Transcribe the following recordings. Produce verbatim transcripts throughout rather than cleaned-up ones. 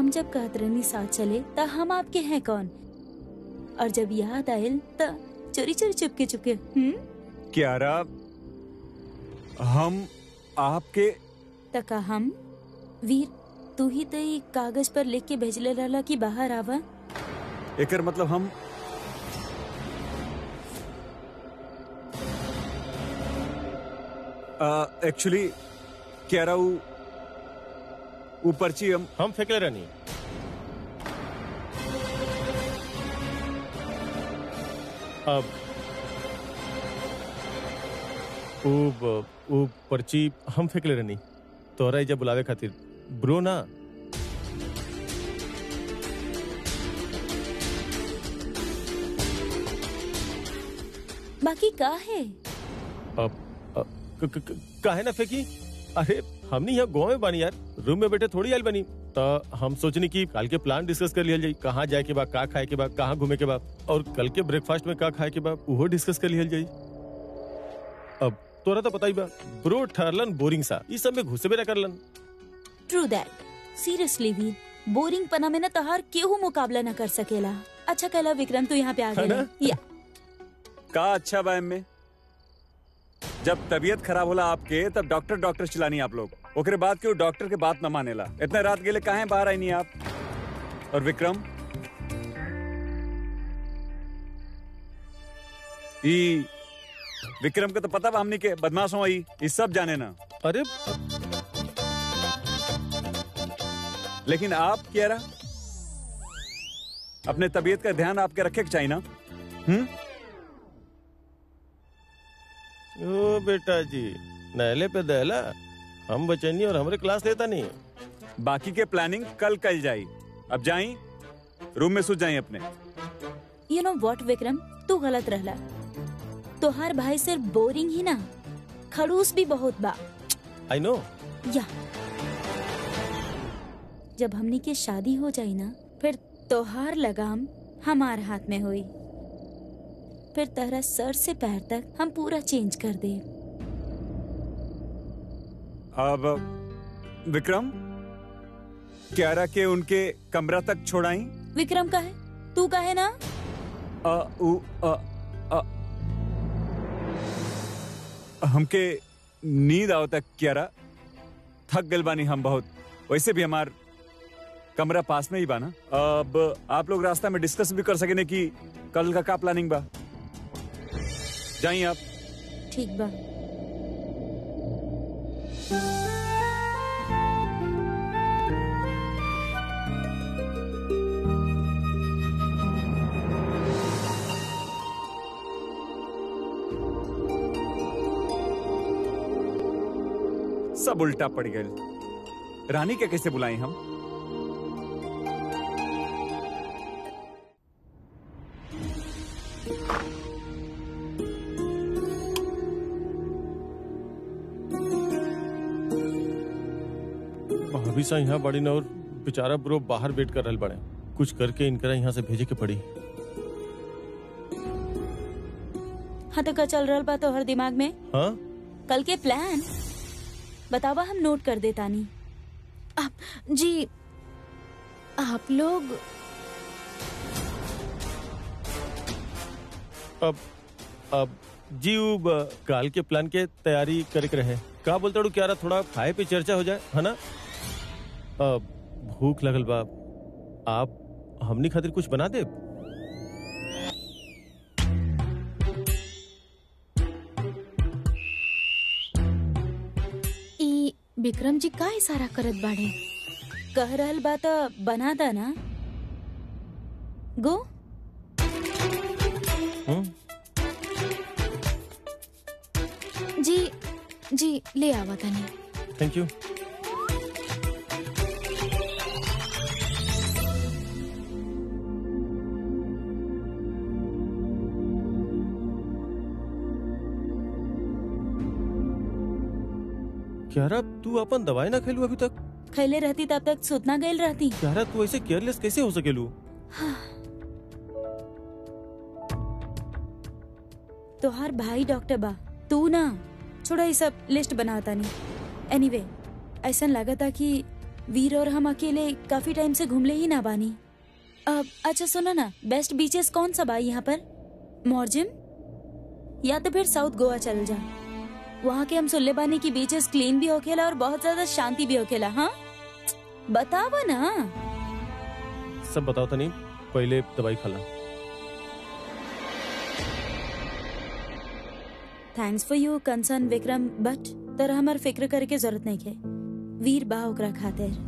हम जब कहत रहनी साथ चले त हम आपके हैं कौन, और जब याद आयल त चोरी चोरी चुपके चुपके। हम्म क्यारा, हम आपके तका हम वीर तू ही तो ई कागज पर लिख के भेजले रहला कि बाहर आवा। एकर मतलब हम एक्चुअली क्यारा ऊ ऊ पर्ची हम हम फेंकले रहनी। अब ऊ ऊ पर्ची हम फेंकले रहनी तोहरा जब बुलावे खातिर ब्रो ना। बाकी का है? अब काहे ना फेंकी? अरे हमनी यहाँ गाँव में बानी यार, रूम में बैठे थोड़ी आयल बनी। तो हम सोचनी कि कल के प्लान डिस्कस कर लिया जाए, कहाँ जाए के बाद, का खाए के बाद, कहाँ घूमे के बाद, और कल के ब्रेकफास्ट में का खाए के बाद वो डिस्कस कर लिया जाए। अब तोरा तो पता ही बा ब्रो ठहरलन बोरिंग सा, इस सब में घुसे भी न करलन। True that. Seriously Veer, boring पना में न तहार केहू मुकाबला न कर सकेला। अच्छा कहला विक्रम तू यहाँ पे आ गया। या का अच्छा बा में जब तबीयत खराब होला आपके तब डॉक्टर डॉक्टर चिलानी आप लोग, ओकरे बाद क्यों डॉक्टर के बात न मानेला। इतने रात गेले काहे बाहर आई नहीं आप? और विक्रम ई विक्रम के तो पता बा हमनी के बदमाश हो, ई इस सब जाने ना। अरे लेकिन आप क्या रहा, अपने तबीयत का ध्यान आपके रखे के चाहिए ना। हम्म ओ बेटा जी, नहले पे दहला, हम बचनी और हमरे क्लास लेता नहीं। बाकी के प्लानिंग कल कल जाई। अब जाई रूम में सूझ जाई अपने। यू नो व्हाट विक्रम, तू गलत रहला। तोहार भाई सिर्फ बोरिंग ही ना, खड़ूस भी बहुत बा। I know. या जब हमनी के शादी हो जाई ना, फिर तोहार लगाम हमार हाथ में हुई, फिर तेरा सर से पैर तक हम पूरा चेंज कर दे। अब विक्रम क्यारा के उनके कमरा तक छोड़ाई। विक्रम का है, तू का है ना? आ, उ, आ, आ, हमके नींद आओ तक क्यारा, थक गल बानी हम बहुत। वैसे भी हमार कमरा पास में ही बाना। अब आप लोग रास्ता में डिस्कस भी कर सके कि कल का का प्लानिंग बा। जाइए आप। ठीक बा। सब उल्टा पड़ गए। रानी के कैसे बुलाएं हम? भाभी सा यहाँ बड़ी न, और बेचारा ब्रो बाहर वेट कर रहे बड़े। कुछ करके इनकरा यहाँ से भेजे के पड़ी। हाँ तो क्या चल रहा बा तो हर दिमाग में? हाँ कल के प्लान बतावा, हम नोट कर देता नहीं। आप जी, आप लोग अब अब जी ब, काल के प्लान के तैयारी करे के रहे। का बोलता हूँ, क्या रहा थोड़ा खाए पे चर्चा हो जाए, है ना? अब भूख लगल बा, आप हमनी खातिर कुछ बना दे। ई विक्रम जी का इशारा करत बाड़े? कह रहल बा तो बना दा ना। गो। हम्म जी जी ले आवा तनी। Thank you. क्यारा तू अपन दवाई ना खेलू अभी तक? खैले रहती तब तक सुतना गईल रहती। क्यारा तू ऐसे केयरलेस कैसे हो सकेलू? तोहार भाई डॉक्टर बा, तू ना। छोड़ा ये सब लिस्ट बनाता नहीं। एनीवे, ऐसा लगा था कि वीर और हम अकेले काफी टाइम से घूमले ही ना बानी। अब अच्छा सुनो ना, बेस्ट बीचेस कौन सा बा यहाँ पर? मॉर्जिम या तो फिर साउथ गोवा चल जा। वहाँ के हम सुनले बानी की बीचेस क्लीन भी होखेला और बहुत ज्यादा शांति भी होखेला। हाँ बतावा ना। सब बताओ तनी, पहले दवाई खाला। Thanks for you concern Vikram, but तर हमार फिक्र करे के जरूरत नहीं है। वीर बा ओकरा खातिर।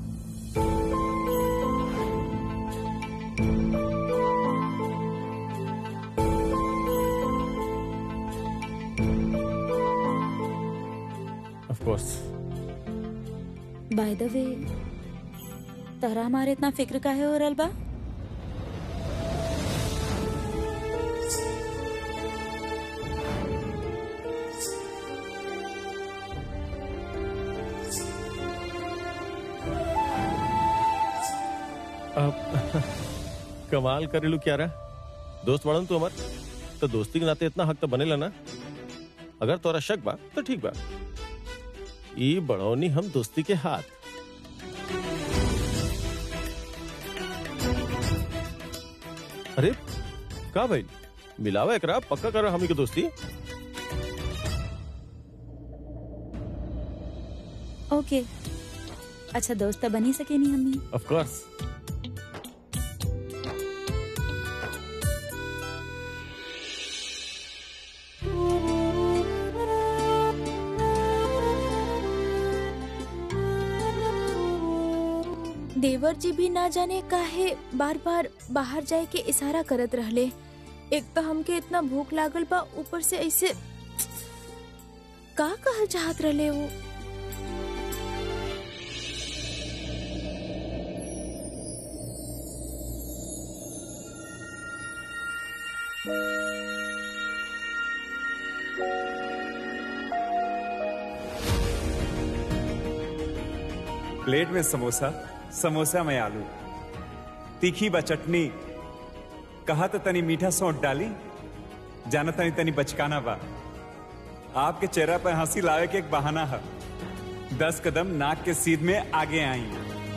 Of course. By the way, Tara हमारे इतना फिक्र काहे हो रहल बा? अब कमाल करेलू क्या रहा दोस्त वाड़न तू हमार, तो दोस्ती के नाते इतना हक तो बनेला ना। अगर तोरा शक बा तो ठीक बा, ई बढ़ौनी हम दोस्ती के हाथ। अरे का भाई मिलावा एकरा, पक्का करो हमी के दोस्ती। ओके अच्छा, दोस्त तो बनी सके नहीं हमनी। Of course. देवर जी भी ना जाने काहे बार बार बाहर जाए के इशारा करत रहले। एक तो हमके इतना भूख लागल बा, ऊपर से ऐसे का कहल चाहत रहले वो। प्लेट में समोसा, समोसा में आलू, तीखी बा चटनी, कहा तो तनी मीठा सौंठ डाली, जाना तनी तनी बचकाना बा। आपके चेहरा पर हंसी लावे के एक बहाना है। दस कदम नाक के सीध में आगे आई।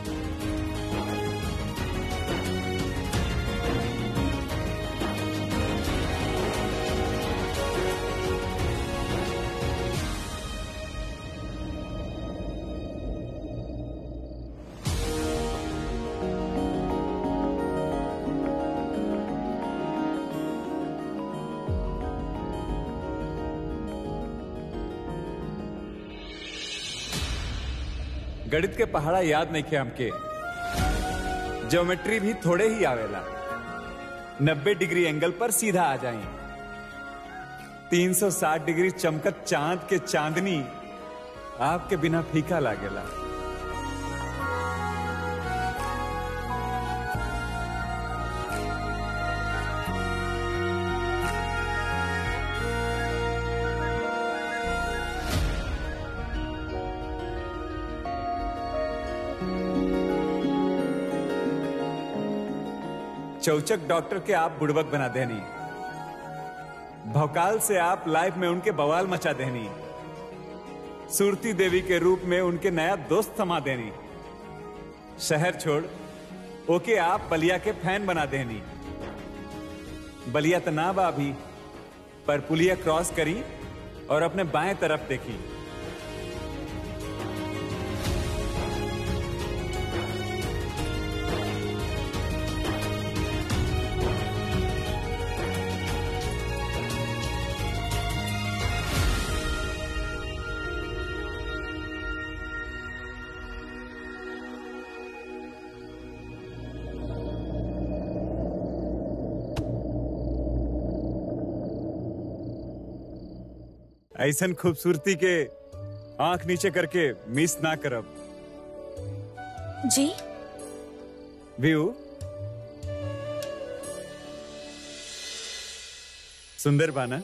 गणित के पहाड़ा याद नहीं खे हमके, ज्योमेट्री भी थोड़े ही आवेला। नब्बे डिग्री एंगल पर सीधा आ जाए। तीन सौ साठ डिग्री चमकत चांद के चांदनी आपके बिना फीका लागेला। चौचक डॉक्टर के आप बुड़बक बना देनी, भौकाल से आप लाइफ में उनके बवाल मचा देनी, सूरती देवी के रूप में उनके नया दोस्त समा देनी। शहर छोड़ ओके आप बलिया के फैन बना देनी। बलिया तो ना बा अभी, पर पुलिया क्रॉस करी और अपने बाएं तरफ देखी। ऐसन खूबसूरती के आंख नीचे करके मिस ना करब। जी व्यू सुंदर बाना।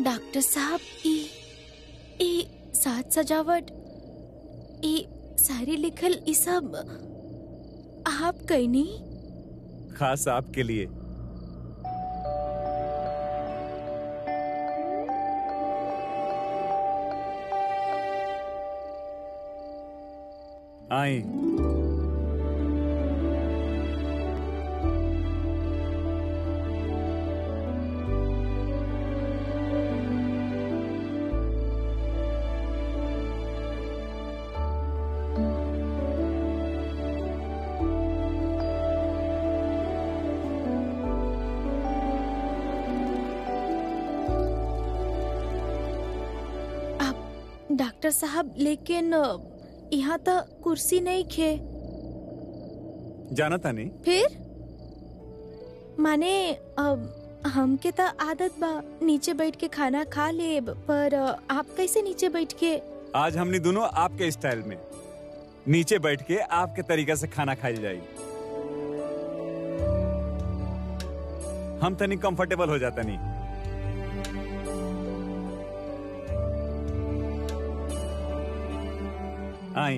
डॉक्टर साहब, ई ई साज सजावट, ई सारी लिखल, ई सब आप कहनी? खास आपके लिए। आई। डॉक्टर साहब, लेकिन यहाँ तो कुर्सी नहीं खे। जाना था नहीं? फिर माने अब हमके तो आदत बा नीचे बैठ के खाना खा लेब, पर आप कैसे नीचे बैठ के? आज हमने दोनों आपके स्टाइल में नीचे बैठ के आपके तरीका से खाना खाई जाए। हम तनी कंफर्टेबल हो जाता नहीं। आई।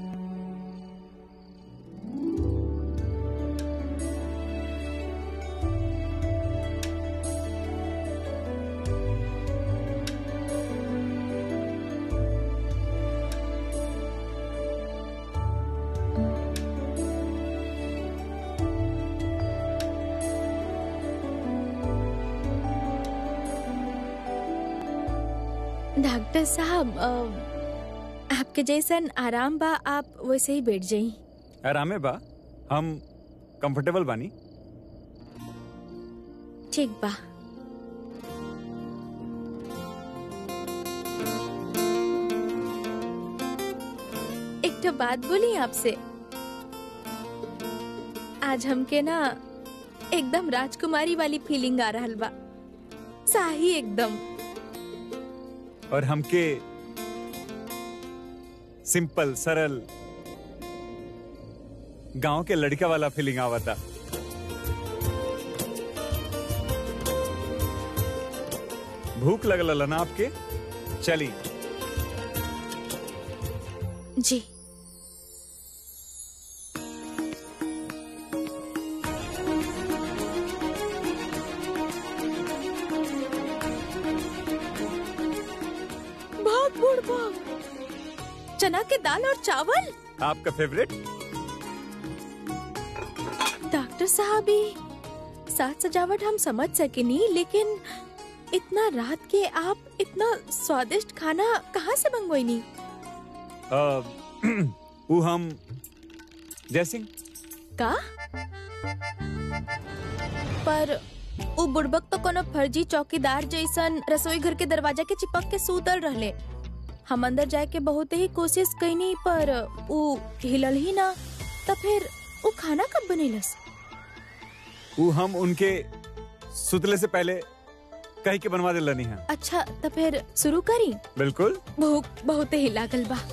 डॉक्टर साहब, आपके जैसन आराम बा, आप वैसे ही बैठ जाई। आरामे बा, हम कंफर्टेबल बानी। ठीक बा। एक तो बात बोली आपसे, आज हमके ना एकदम राजकुमारी वाली फीलिंग आ रहा बा, साही एकदम। और हमके सिंपल सरल गांव के लड़का वाला फीलिंग आवता। भूख लगल ना आपके? चली। जी। बहुत बुढ़बा, चना के दाल और चावल आपका फेवरेट? डॉक्टर साहब, साज सजावट हम समझ सके नहीं, लेकिन इतना रात के आप इतना स्वादिष्ट खाना कहाँ से मंगवाई नहीं? वो हम जयसिंह का? पर वो बुड़बक तो कोनो फर्जी चौकीदार जैसन रसोई घर के दरवाजा के चिपक के सूतल रहले। हम अंदर जाए के बहुत ही कोशिश कईनी, पर वो हिलल ही ना। तो फिर वो खाना कब बनेलस? वो हम उनके सुतले से पहले कहीं के बनवा दिल नहीं है। अच्छा, तो फिर शुरू करी? बिल्कुल। भूख बहुत ही लागल बा।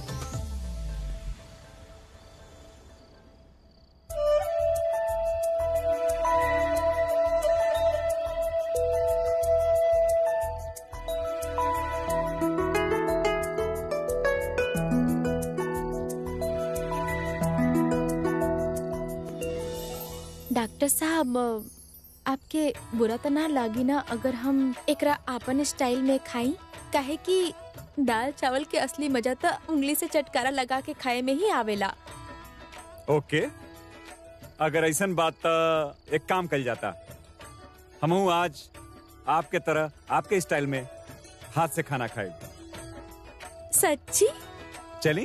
डॉक्टर साहब, आपके बुरा तो ना लागी ना अगर हम एकरा आपन स्टाइल में खाई? काहे कि दाल चावल के असली मजा तो उंगली से चटकारा लगा के खाए में ही आवेला। ओके, अगर ऐसन बात तो एक काम कल जाता, हम आज आपके तरह आपके स्टाइल में हाथ से खाना खाए। सच्ची? चली।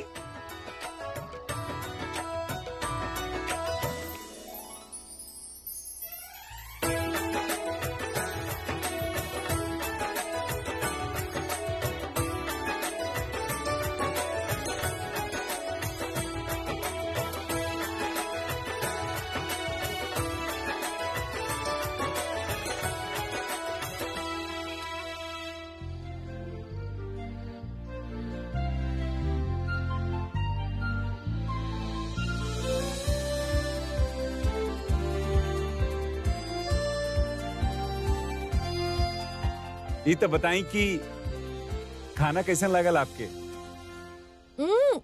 ये तो बताई कि खाना कैसा लगल आपके? हम्म,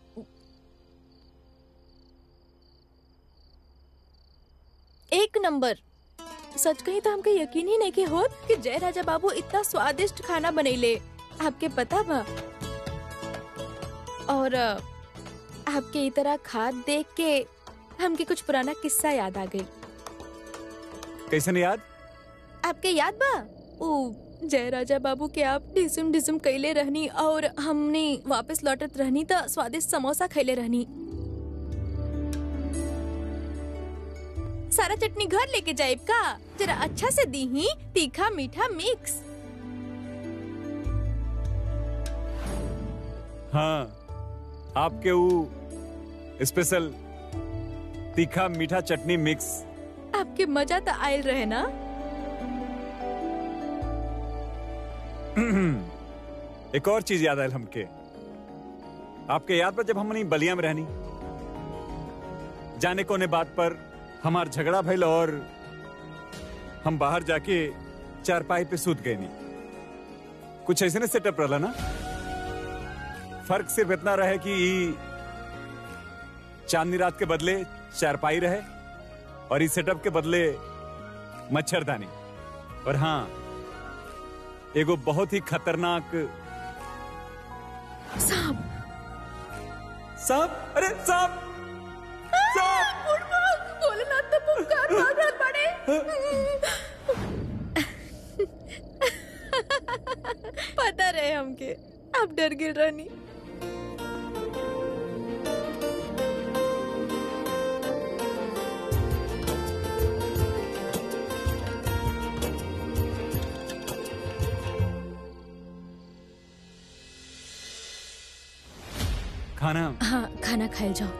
एक नंबर। सच कही तो हमके यकीन ही नहीं कि होत कि जय राजा बाबू इतना स्वादिष्ट खाना बनैले। आपके पता बा? और अ, आपके ई तरह खाद देख के हमके कुछ पुराना किस्सा याद आ गई। कैसे नहीं याद? आपके याद बा ओ जय राजा बाबू के आप डिसुम डिसुम कैले रहनी और हमने वापस लौटत रहनी तो स्वादिष्ट समोसा खैले रहनी। सारा चटनी घर लेके जाइब का? जरा अच्छा से दी ही, तीखा मीठा मिक्स। हाँ, आपके वो स्पेशल तीखा मीठा चटनी मिक्स। आपके मजा तो आयल रहे ना? एक और चीज याद आयल हमके। आपके याद पर जब हमनी बलिया में रहनी, जाने कोने बात पर हमार झगड़ा भइल और हम बाहर जाके चारपाई पे सूत गए नहीं। कुछ ऐसे ने सेटअप रहला ना। फर्क सिर्फ इतना रहे कि ई चांदनी रात के बदले चारपाई रहे और इस सेटअप के बदले मच्छरदानी। और हाँ, एगो बहुत ही खतरनाक सांप। सांप? अरे सांप! सांप! बोले ना तो पुकार मार रहा बड़े। पता रहे हमके आप डर गिर रहनी। खाना? हाँ, खाना खाए जाओ।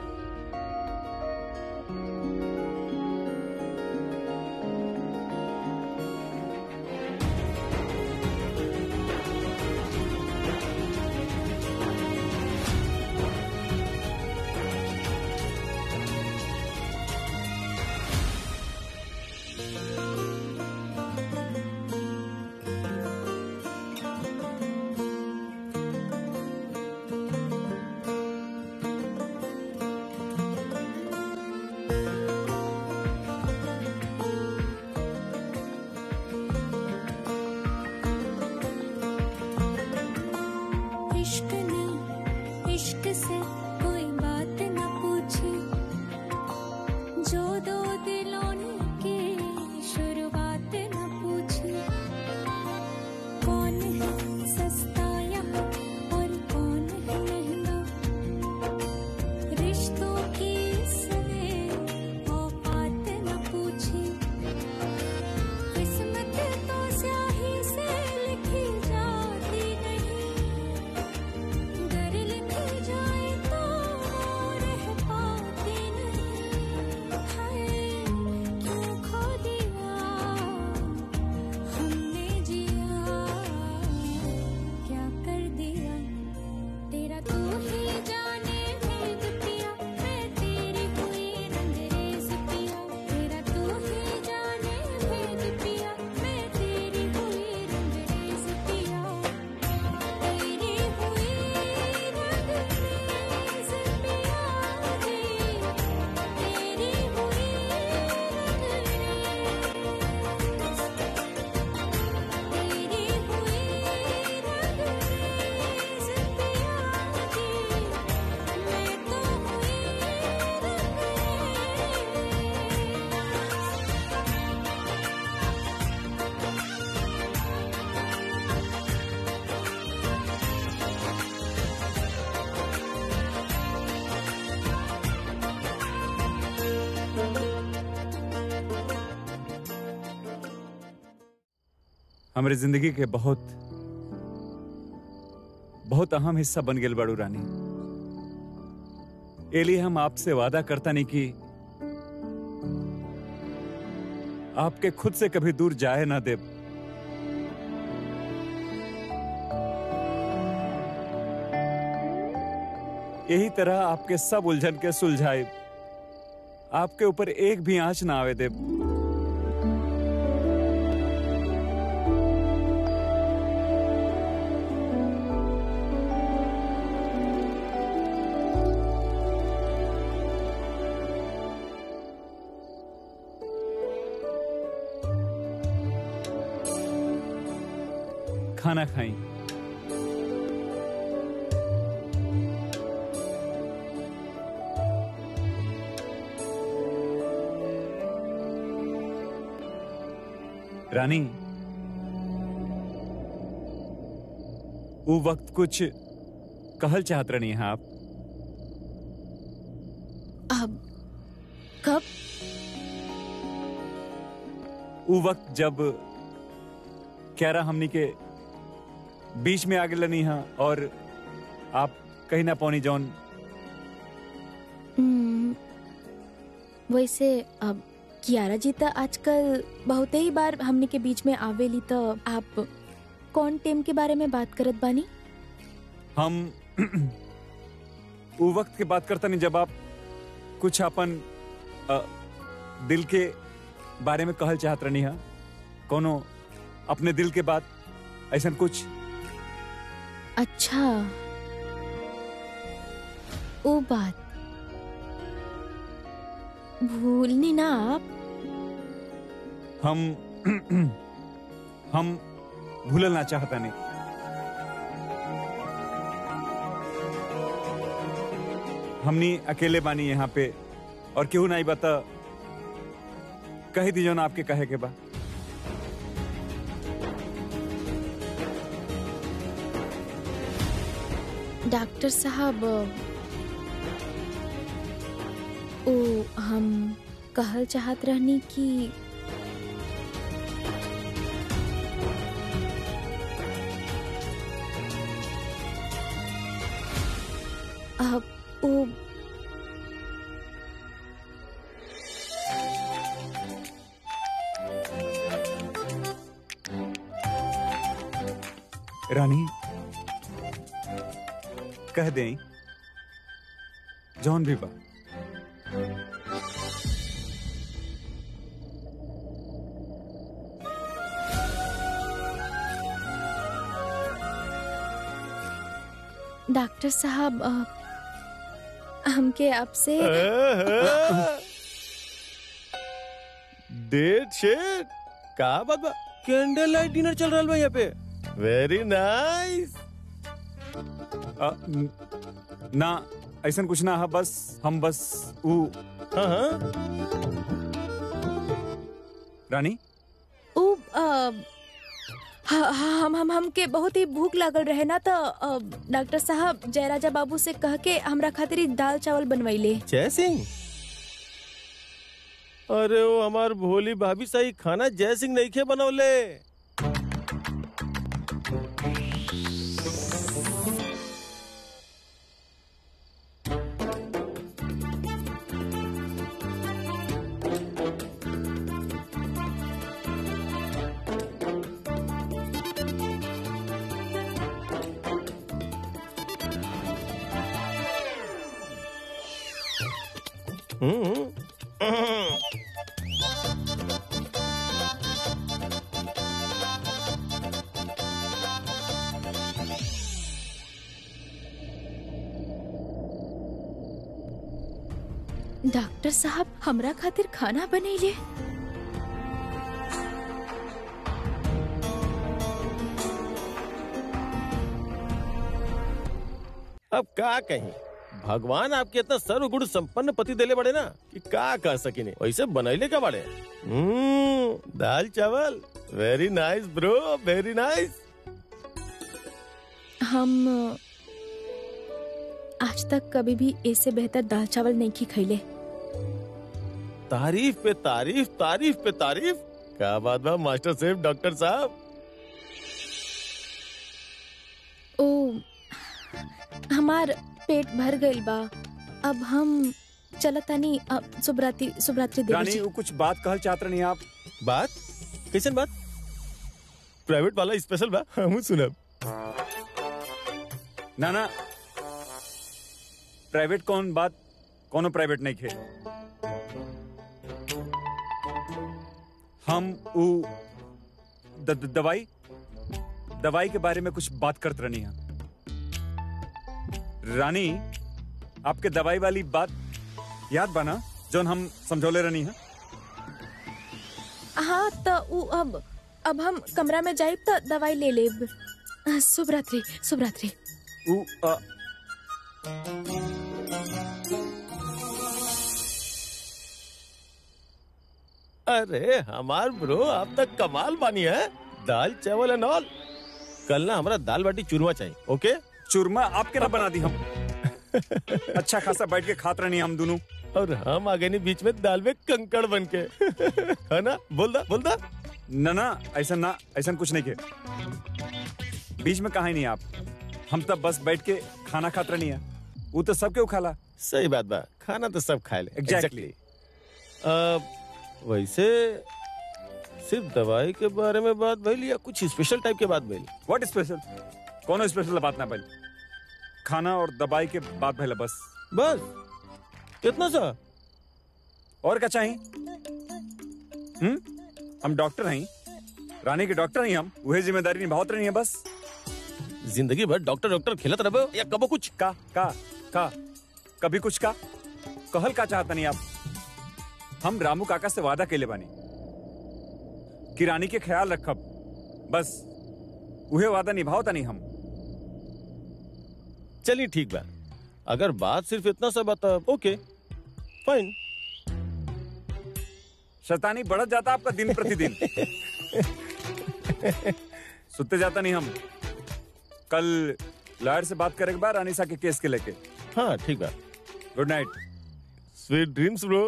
इश्क ने इश्क से कोई बात न पूछी, जो दो दिलों ने की शुरुआत न पूछी। कौन है सस्ता यहाँ और कौन है महंगा, रिश्तों की इसने औकात न पूछी। किस्मत तो स्याही से लिखी जाती नहीं, गर लिखी जाए तो रह पाती नहीं। हाय क्यों खो दिया हमने जिया, क्या कर दिया तेरा तू ही जाने भेद पिया। मैं तेरी हुई रंगरेज पिया, तेरा तू ही जाने भेद पिया। मैं तेरी हुई रंगरेज पिया, तेरी हुई रंगरेज पिया जी, तेरी हुई हमारे जिंदगी के बहुत बहुत अहम हिस्सा बन गेल बाड़ू रानी। ए लिए हम आपसे वादा करता नहीं कि आपके खुद से कभी दूर जाए ना देव। यही तरह आपके सब उलझन के सुलझाए, आपके ऊपर एक भी आंच ना आवे देव। खाना खाई। रानी, वो वक्त कुछ कहल चाहत रही हैं आप? अब कब? वो वक्त जब क्यारा हमनी के बीच में आगे लनी है और आप कहीं ना पौनी जौन। हम्म, वैसे अब कियारा जी तो आजकल बहुत ही बार हमने के बीच में आवेली, तो आप कौन टेम के बारे में बात करत बानी? हम वो वक्त की बात करता नहीं जब आप कुछ अपन अ, दिल के बारे में कहल चाहत रही है, कोनो अपने दिल के बात ऐसा कुछ। अच्छा, वो बात भूलनी ना आप? हम हम भूलना चाहता नहीं। हमनी अकेले बानी यहाँ पे और क्यों नहीं बता कही दी जो ना आपके कहे के बा। डॉक्टर साहब, ओ हम कहल चाहत रहनी कि अब ओ रानी, कह दें जौन भी बा। डॉक्टर साहब, अ, हमके आपसे डेट शेट का बात बा? कैंडल लाइट डिनर चल रहा बा यहाँ पे। Very nice. अ, न- ना ऐसा कुछ ना है, बस हम बस वो हाँ हाँ, रानी ओ अ, हाँ हाँ, हम हम हमके बहुत ही भूख लागल रहे ना, तो अ, डॉक्टर साहब जयराजा बाबू से कह के हमरा खातिर दाल चावल बनवाइले। जय सिंह। अरे वो हमार भोली भाभी सही खाना जय सिंह नहीं खे बनौले। हम्म डॉक्टर साहब हमरा खातिर खाना बनैले। अब का कहीं, भगवान आपके इतना सर्वगुण संपन्न पति देले बड़े ना कि का कह सकिने। वैसे बनैले का बड़े। हम्म दाल चावल, very nice bro, very nice. हम आज तक कभी भी इससे बेहतर दाल चावल नहीं की खैले। तारीफ पे तारीफ, तारीफ पे तारीफ। क्या बात बा मास्टर शेफ डॉक्टर साहब। ओ हमार पेट भर गइल बा, अब हम चलतानी। शुभरात्रि, शुभरात्रि देवी रानी जी। वो कुछ बात कहल चाहत रही आप? बात कैसन बात? प्राइवेट वाला स्पेशल बा, हम सुनब। ना ना, प्राइवेट कौन बात, कोनो प्राइवेट नहीं खे। हम उ द, द, दवाई दवाई के बारे में कुछ बात करते रहनी है। रानी, आपके दवाई वाली बात याद बना जोन हम समझौले रहनी है? हाँ तो उ अब अब हम कमरा में जाइब तो दवाई ले लेब। शुभ रात्रि, शुभ रात्रि। उ, अ, अरे हमार ब्रो आप तक कमाल बानी है। दाल चावल एंड ऑल। कल ना हमारा दाल बाटी चूरमा चाहिए। ओके चूरमा आपके ना बना दी हम। अच्छा खासा बैठ के खात रहनी हम दोनों। और हम आ गए नहीं बीच में दाल में कंकड़ बन के। है ना? बोल दा बोल दा। ना ना ऐसा ना ऐसा कुछ नहीं के बीच में कहा ही नहीं आप। हम तब बस बैठ के खाना खात रहनी है। वो तो सबके उखाला। सही बात बा, खाना तो सब खाए ले। Exactly. अ, वैसे सिर्फ दवाई के बारे में बात भइल या कुछ स्पेशल टाइप के बात भइल? What special? कौन स्पेशल बात ना भइल। खाना और दवाई के बात भइल बस। बस इतना सा? और क्या चाहिए? हम्म हम डॉक्टर हैं, रानी के डॉक्टर हैं हम। वही जिम्मेदारी निभावत रही है बस। जिंदगी भर डॉक्टर डॉक्टर खेलत रहो या कबो कुछ? का का का कभी कुछ का कहल का चाहता नहीं आप। हम रामू काका से वादा केले बानी कि रानी के ख्याल रखब। बस उहे वादा निभावता नहीं हम। चलिए ठीक बा, अगर बात सिर्फ इतना सा बता ओके फाइन। शैतानी बढ़त जाता आपका दिन प्रतिदिन। सुते जाता नहीं हम। कल लॉयर से बात करेंगे बार रानी सा के केस के लेके। हाँ ठीक बा। Good night. Sweet dreams bro.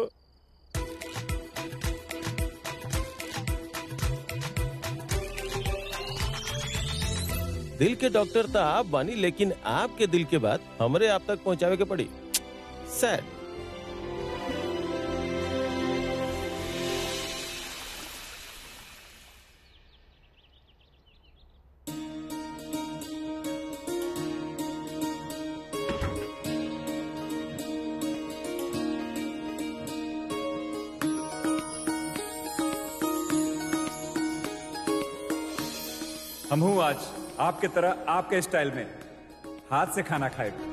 दिल के डॉक्टर तो आप बानी, लेकिन आपके दिल के बात हमरे आप तक पहुंचावे के पड़ी। सैड। हम हूँ आज आपके तरह आपके स्टाइल में हाथ से खाना खाएगा।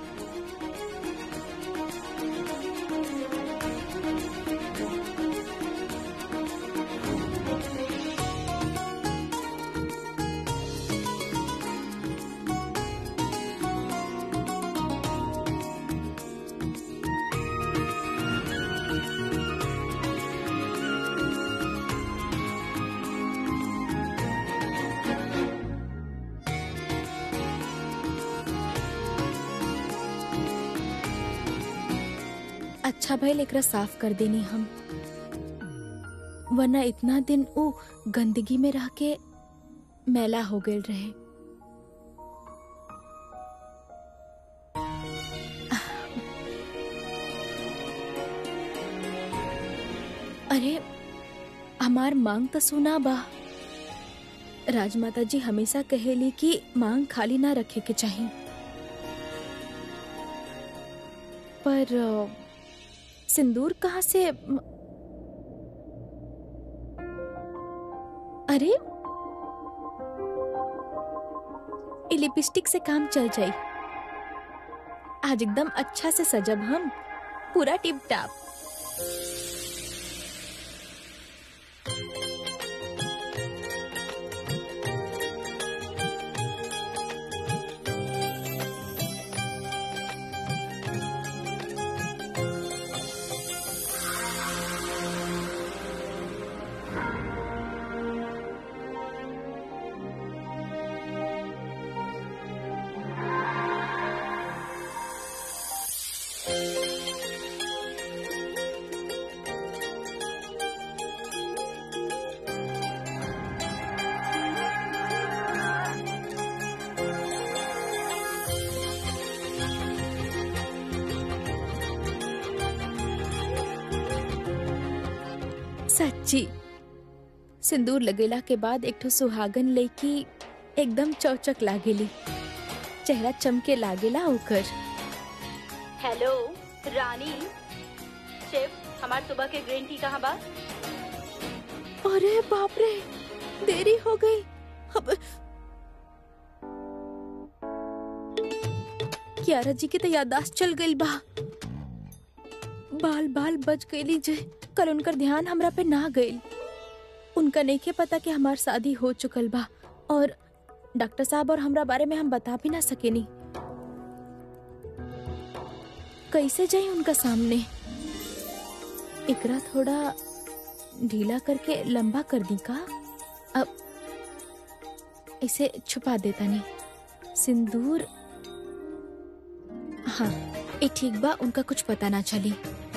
अच्छा भइल एकरा साफ कर देनी हम, वरना इतना दिन वो गंदगी में रह के मैला हो गए रहे। अरे हमार मांग तो सुना बा। राजमाता जी हमेशा कहेली कि मांग खाली ना रखे के चाहिए, पर सिंदूर कहाँ से? अरे ये लिपस्टिक से काम चल जाई। आज एकदम अच्छा से सजब हम, पूरा टिप टाप। सच्ची सिंदूर लगेला के बाद एक ठो सुहागन लड़की एकदम चौचक लागेली, चेहरा चमके लागेला ओकर। हेलो रानी, शेफ हमार सुबह के ग्रीन टी कहाँ बा? अरे बाप रे, देरी हो गई। अब कियारा जी की तो याददाश्त चल गई बा। बाल बाल बच गई जे, कल उनकर ध्यान हमरा पे ना गई। उनका नहीं के पता कि हमार शादी हो चुकल बा और डॉक्टर साहब और हमरा बारे में हम बता भी ना सकेनी। कैसे जाई उनका सामने? एकरा थोड़ा ढीला करके लंबा कर दी का? अब इसे छुपा देता नहीं। सिंदूर, हाँ ये ठीक बा, उनका कुछ पता ना चली।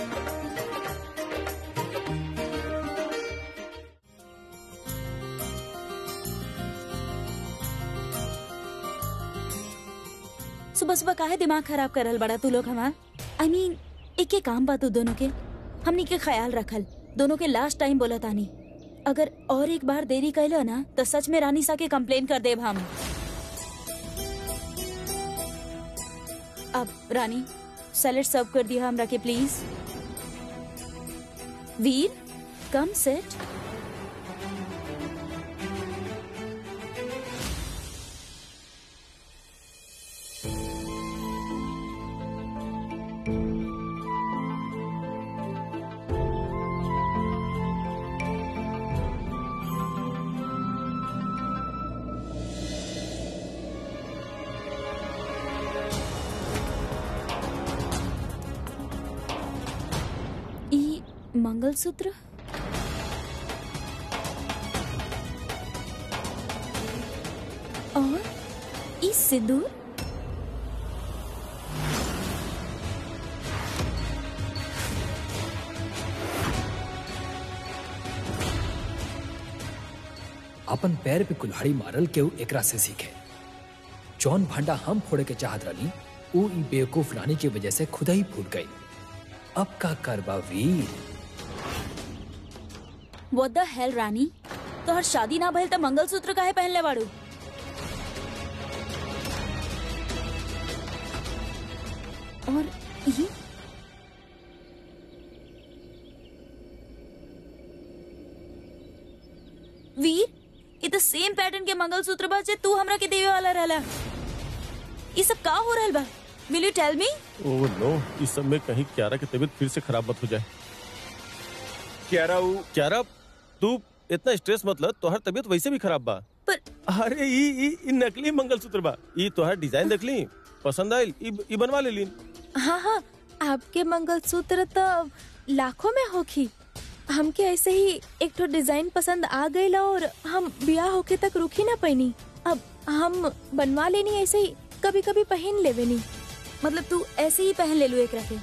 सुबह सुबह काहे दिमाग खराब करल बड़ा तू लोग हमार? आई मीन एक के काम बा तू दोनों के, हमनी के ख्याल रखल, दोनों के लास्ट टाइम बोला तानी। अगर और एक बार देरी कैलो ना तो सच में रानी सा के कंप्लेन कर देब हम। अब रानी सैलेड सर्व कर दिया हमरा के प्लीज। वीर कम सेट। मंगलसूत्र, और इस सिंदूर, अपन पैर पे कुल्हाड़ी मारल केहू एकरा से सीखे। जौन भांडा हम फोड़े के चाहत रही ऊ ई बेवकूफ रानी की वजह से खुदा ही फूट गई। अब का करबा वीर? What the hell रानी, तो हर शादी ना भइल त मंगलसूत्र काहे पहनले बाड़ू? और ये वीर, ये तो सेम पैटर्न के मंगलसूत्र बा जे तू हमरा के देवे वाला रहला। ये सब का हो रहल बा? Will you tell me? Oh no, इस सब में कहीं क्यारा की तबीयत फिर से खराब मत हो जाए। क्यारा वो क्यारा, तू इतना स्ट्रेस मत ल, तोहर तबीयत वैसे भी खराब बा। पर अरे ई ई ई नकली मंगलसूत्र बा। ई तोहर डिजाइन देख ली, पसंद आइल, ई ई बनवा ले ली। हाँ हाँ, आपके मंगलसूत्र तो लाखों में होखी। हमके ऐसे ही एक तो डिजाइन पसंद आ गई और हम ब्याह होके तक रुकी ना पैनी। अब हम बनवा लेनी, ऐसे ही कभी कभी पहन लेवेनी। मतलब तू ऐसे ही पहन ले लू एक रखे?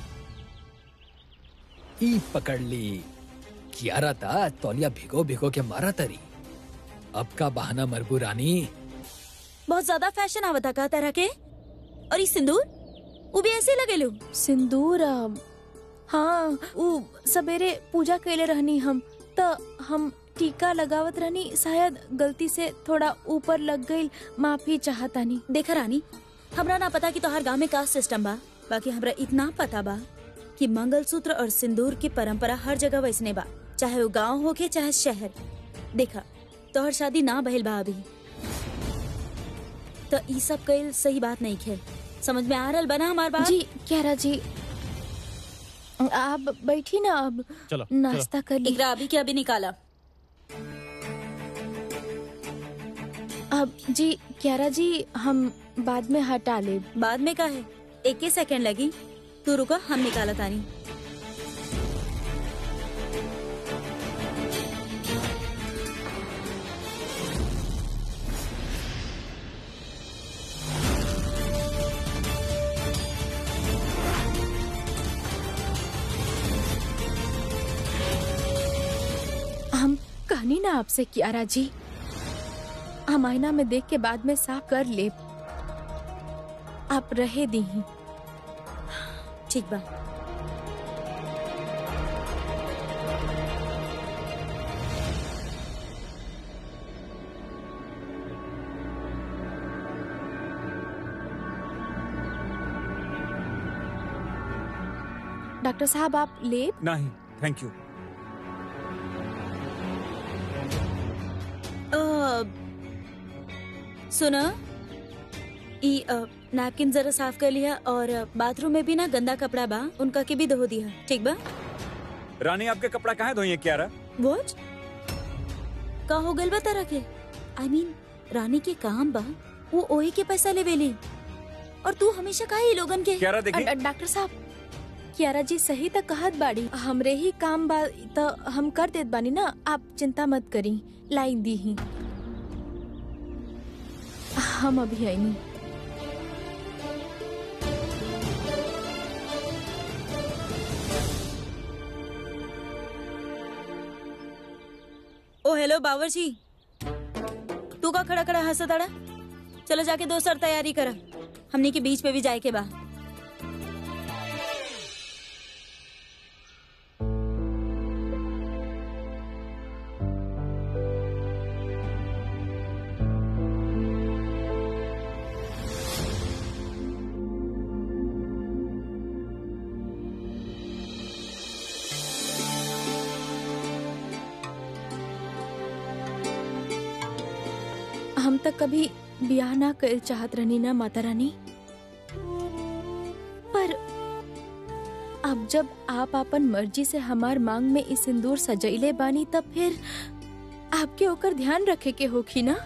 ई पकड़ ली। कियारा था तौलिया भिगो भिगो के मारा तरी। अब का बहाना मरबू रानी? बहुत ज्यादा फैशन आवता का तरह के। और ये सिंदूर वो भी ऐसे लगे लू? सिंदूर, हाँ वो सवेरे पूजा कैले रहनी हम, तो हम टीका लगावत रहनी, शायद गलती से थोड़ा ऊपर लग गई, माफी चाहतानी। देखा रानी, हमरा ना पता कि तोहर गांव में कास्ट सिस्टम बा, बाकी हमरा इतना पता बा कि मंगलसूत्र और सिंदूर की परंपरा हर जगह वैसने बा, चाहे वो गांव हो के चाहे शहर। देखा तोहर शादी ना भइल बा अभी, तो ई सब कईल सही बात नहीं खे। समझ में आ रहल बना हमार बात? जी क्यारा जी, आप बैठी ना, अब चलो नाश्ता कर ली। इकरा अभी के अभी निकाला। अब जी क्यारा जी, हम बाद में हटा ले। बाद में का है, एक ही सेकंड लगी, तू रुको, हम निकाला तानी। हम कहनी ना आपसे क्यारा जी, हम आईना में देख के बाद में साफ कर ले। आप रहे दी। ठीक बा। डॉक्टर साहब आप ले। नहीं थैंक यू। सुना, ई नैपकिन जरा साफ कर लिया, और बाथरूम में भी ना गंदा कपड़ा बा, उनका के भी धो दिया, ठीक बा? रानी आपके कपड़ा कहाँ धोइए क्यारा? व्हाट? का हो गल बता रखे? आई मीन रानी के काम बा वो ओही के पैसा लेवेली और तू हमेशा काहे लोगन के क्यारा देखी अ- डॉक्टर साहब, कियारा जी सही तक कहत बाड़ी, हमरे ही काम बा तो हम कर देत बानी ना, आप चिंता मत करी, लाइन दी ही हम अभी आईनी। ओ हेलो बावर्ची, तू का खड़ा खड़ा हंसत अड़ा? चलो जाके दोस्त और तैयारी करा, हमने के बीच पे भी जाए के बा। हम तक कभी ब्याह ना कर चाहत रहनी ना माता रानी, पर अब जब आप अपन मर्जी से हमार मांग में इस सिंदूर सजैले बानी तब फिर आपके ओकर ध्यान रखे के होखी ना,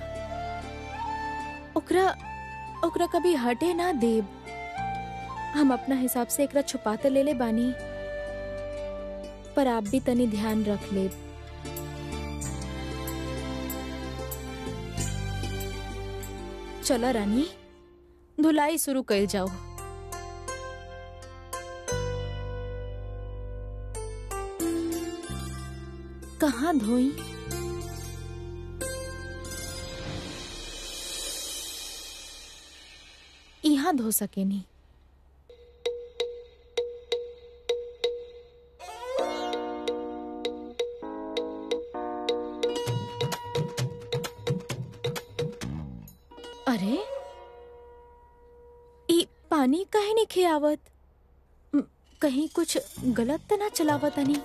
ओकरा ओकरा कभी हटे ना देब। हम अपना हिसाब से एकरा छुपाते ले ले बानी, पर आप भी तनी ध्यान रख लेब। चलो रानी, धुलाई शुरू कर जाओ। कहाँ धोई? यहाँ धो सके नहीं। अरे ई पानी काहे नहीं खियावत? म, कहीं कुछ गलत तो ना चलावत नहीं?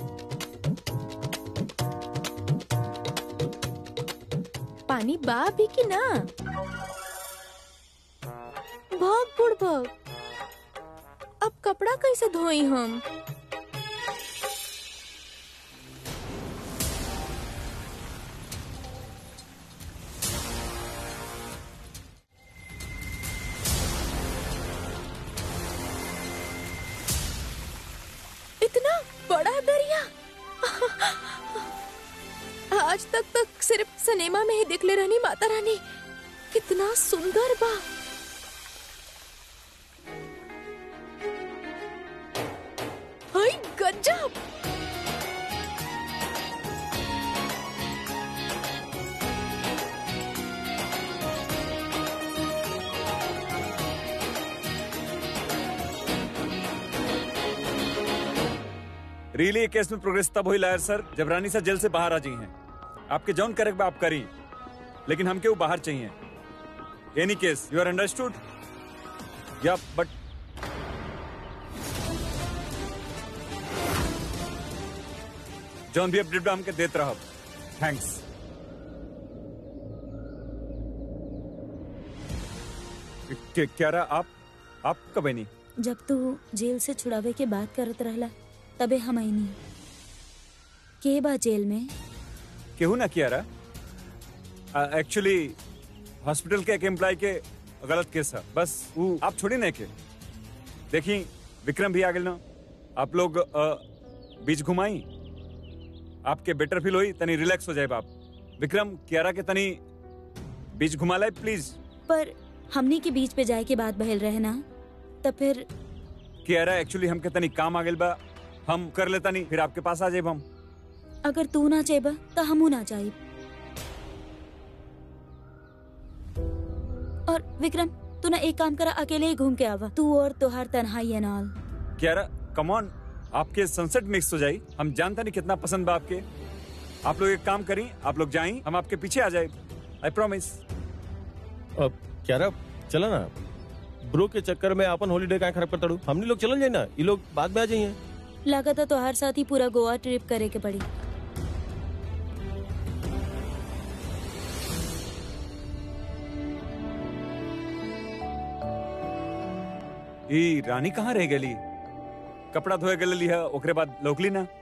पानी बा भी कि ना? भग बुड़बग, अब कपड़ा कैसे धोई हम? इतना बड़ा दरिया आज तक तक सिर्फ सिनेमा में ही देख ले रहनी माता रानी, कितना सुंदर बा। हाय गजब। रियली केस में प्रोग्रेस तब हुई लायर सर जब रानी सर जेल से बाहर आ जाई हैं। आपके जॉन करेक्ट आप करी, लेकिन हमके वो बाहर चाहिए। Any case you are understood? या बट जॉन भी अपडेट हमके देते रहो। थैंक्स। क्या रहा आप आप कब नहीं? जब तू जेल से छुड़ावे के बात करत रहला तबे हम आईनी। के बा जेल में? केहू ना किया रहा। एक्चुअली हॉस्पिटल के एक एम्प्लॉय के गलत केस है, बस वो आप छोड़ी नहीं के। देखी विक्रम भी आ गए ना, आप लोग आ, बीच घुमाई, आपके बेटर फील होई, तनी रिलैक्स हो जाए बाप। विक्रम कियारा के तनी बीच घुमा लाए प्लीज। पर हमनी के बीच पे जाए के बाद बहल रहे ना, तब फिर कियारा एक्चुअली हमके तनी काम आ गइल बा, हम कर लेता नहीं, फिर आपके पास आ जाए हम। अगर तू ना चाहेबा तो हमू ना चाहे। और विक्रम तू ना एक काम करा, अकेले ही घूम के आवा, तू और तोहार तन्हाई and all. Kiara come on, आपके सनसेट मिक्स हो जाई, हम जानता नहीं कितना पसंद बा आपके। आप लोग एक काम करी, आप लोग जाई, हम आपके पीछे आ जाए, आई प्रॉमिस। अब क्या रहा, चला ना, ब्रो के चक्कर में अपन हॉलीडे का खराब करता हूँ। हमने लोग चल जाए ना, ये लोग बाद में आ जाइए। लगा था तोहार साथ ही पूरा गोवा ट्रिप करे के पड़ी। ई रानी कहाँ रह गली? कपड़ा धोए गली है, ओकरे बाद लोकली ना।